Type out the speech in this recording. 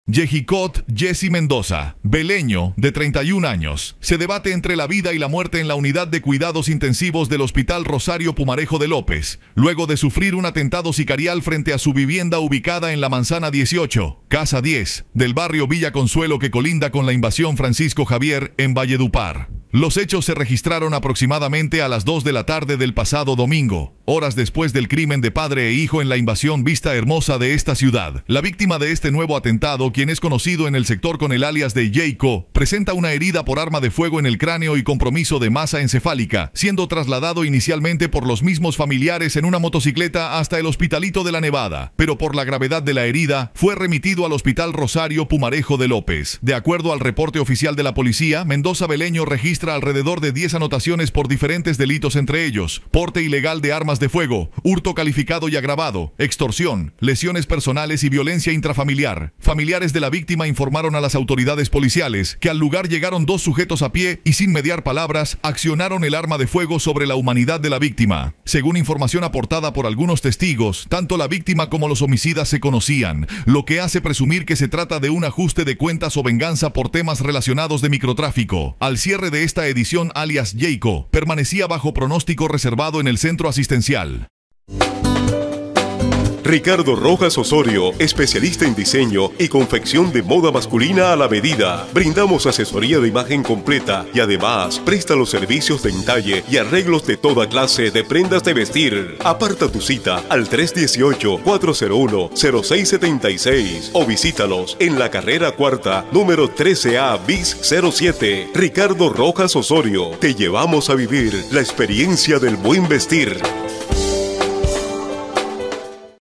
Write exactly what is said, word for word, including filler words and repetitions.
Yehicot Jesse Mendoza, beleño, de treinta y un años, se debate entre la vida y la muerte en la unidad de cuidados intensivos del Hospital Rosario Pumarejo de López, luego de sufrir un atentado sicarial frente a su vivienda ubicada en la Manzana dieciocho, Casa diez, del barrio Villa Consuelo que colinda con la Invasión Francisco Javier en Valledupar. Los hechos se registraron aproximadamente a las dos de la tarde del pasado domingo, horas después del crimen de padre e hijo en la Invasión Vista Hermosa de esta ciudad. La víctima de este nuevo atentado, quien es conocido en el sector con el alias de Jayco, presenta una herida por arma de fuego en el cráneo y compromiso de masa encefálica, siendo trasladado inicialmente por los mismos familiares en una motocicleta hasta el Hospitalito de la Nevada, pero por la gravedad de la herida, fue remitido al Hospital Rosario Pumarejo de López. De acuerdo al reporte oficial de la policía, Mendoza Beleño registra alrededor de diez anotaciones por diferentes delitos, entre ellos porte ilegal de armas de fuego, hurto calificado y agravado, extorsión, lesiones personales y violencia intrafamiliar. Familiares de la víctima informaron a las autoridades policiales que al lugar llegaron dos sujetos a pie y sin mediar palabras accionaron el arma de fuego sobre la humanidad de la víctima. Según información aportada por algunos testigos, tanto la víctima como los homicidas se conocían, lo que hace presumir que se trata de un ajuste de cuentas o venganza por temas relacionados de microtráfico. Al cierre de esta edición, alias Jayco permanecía bajo pronóstico reservado en el centro asistencial. Ricardo Rojas Osorio, especialista en diseño y confección de moda masculina a la medida. Brindamos asesoría de imagen completa y además presta los servicios de entalle y arreglos de toda clase de prendas de vestir. Aparta tu cita al tres uno ocho, cuatro cero uno, cero seis siete seis o visítalos en la carrera cuarta, número trece A bis cero siete. Ricardo Rojas Osorio, te llevamos a vivir la experiencia del buen vestir.